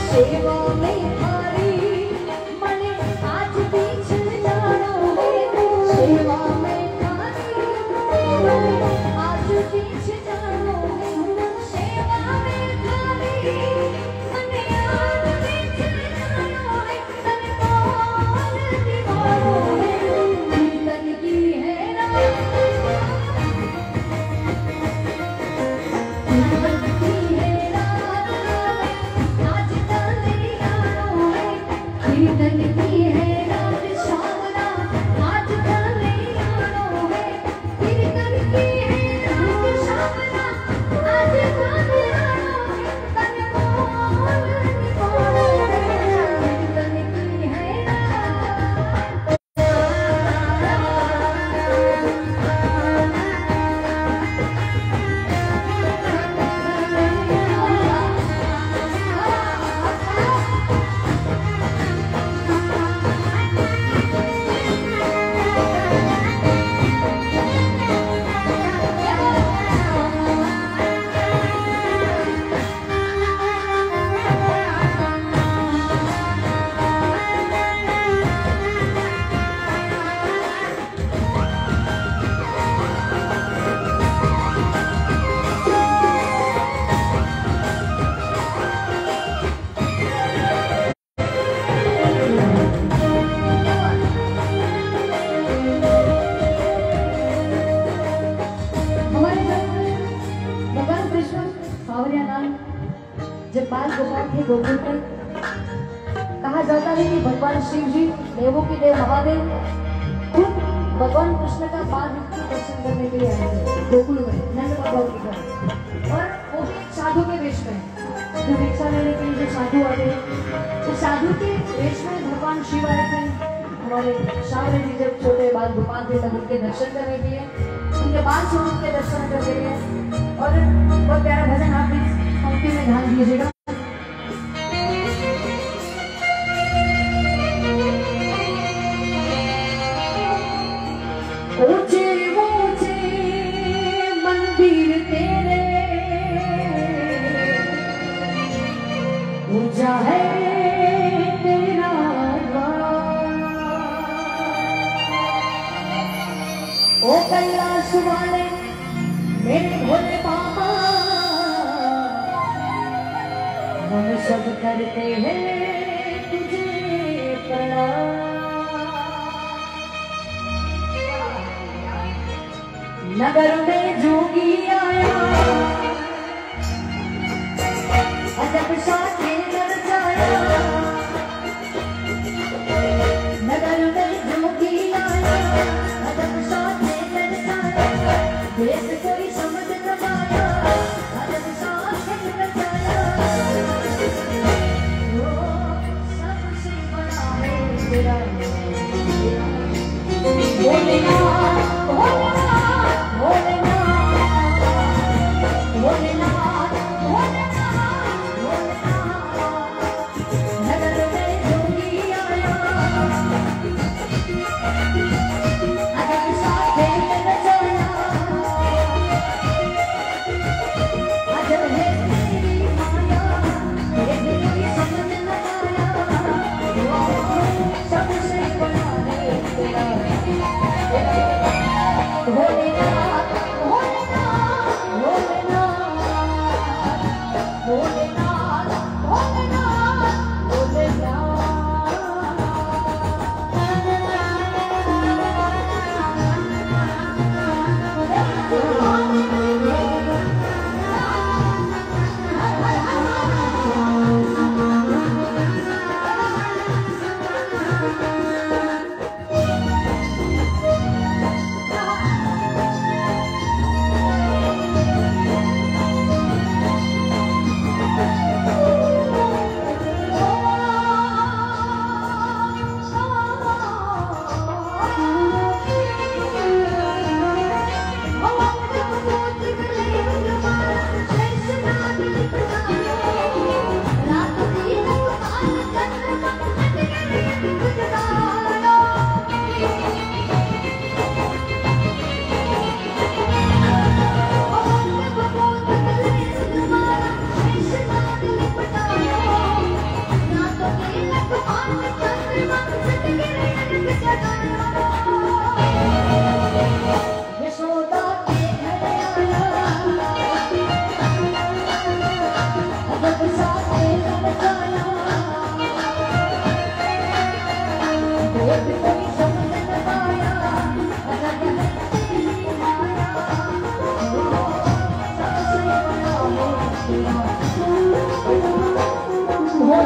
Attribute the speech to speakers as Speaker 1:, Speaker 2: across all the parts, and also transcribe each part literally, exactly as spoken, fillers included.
Speaker 1: जब बाल गोपाल थे गोकुल में, कहा जाता है कि भगवान शिव जी देवों के देव महादेव खुद भगवान कृष्ण का बाल रूप के दर्शन करने के लिए आए थे गोकुल में नंद बाबा के घर, और वो भी साधु के वेश में। जो भिक्षा लेने के लिए जो साधु आते हैं, तो साधु के वेश में भगवान शिव आए थे। हमारे शावरे जी जब छोटे बाल गोपाल थे तब उनके दर्शन करने के लिए, उनके बाल स्वरूप के दर्शन करने के लिए। और बहुत प्यारा भजन आप भी पंक्ति में ध्यान दीजिएगा। ऊंचे ऊंचे मंदिर तेरे, ऊंचा है तेरा द्वार, ओ कैलाश वाले मेरे भोले बाबा, हम सब करते हैं तुझे प्रणाम। नगर में जोगी आया, अजब सा खेल जाया। नगर में जोगी आया, अजब सा खेल जाया। देश कोई समझ न पाया, अजब सा खेल जाया। वो सबसे बड़ा है तेरा भोलेनाथ, भोलेनाथ, भोलेनाथ, भोलेनाथ, भोलेनाथ,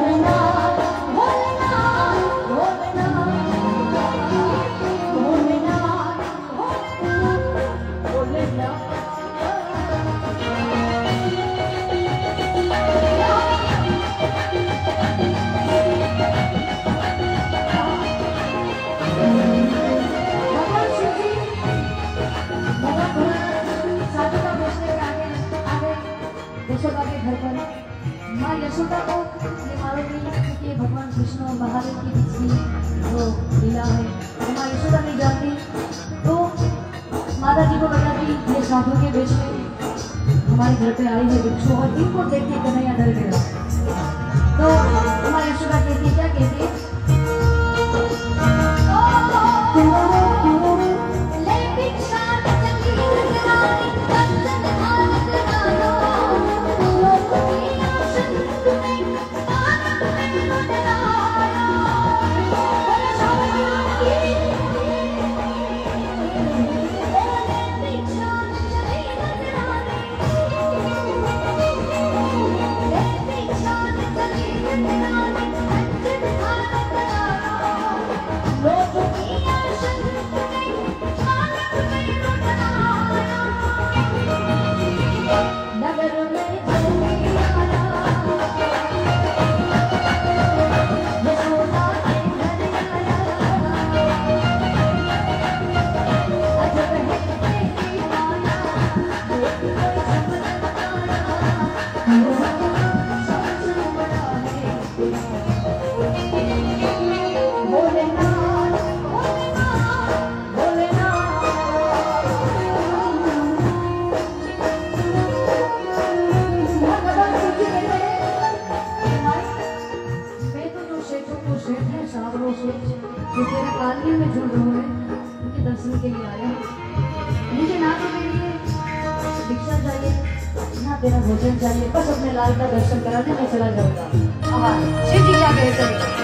Speaker 1: यशोदा के घर पर माँ यशोदा को ये मालूम नहीं कि भगवान कृष्ण और महादेव की पिछली जो लीला है वो माँ यशोदा नहीं जानती, तो माता जी को लगा कि ये साधु के वेश में हमारे घर पे आई है भिक्षु और इनको देख के कन्हैया डर गया। तो माँ यशोदा कहती है, क्या कहती है, जो तेरे कालियों में जुड़ रहे हैं उनके दर्शन के लिए आया हूँ। मुझे ना तो मेरे लिए भिक्षा चाहिए ना तेरा भोजन चाहिए, बस अपने लाल का दर्शन कराने में चला जाऊंगा। शिव जी क्या कहते हैं।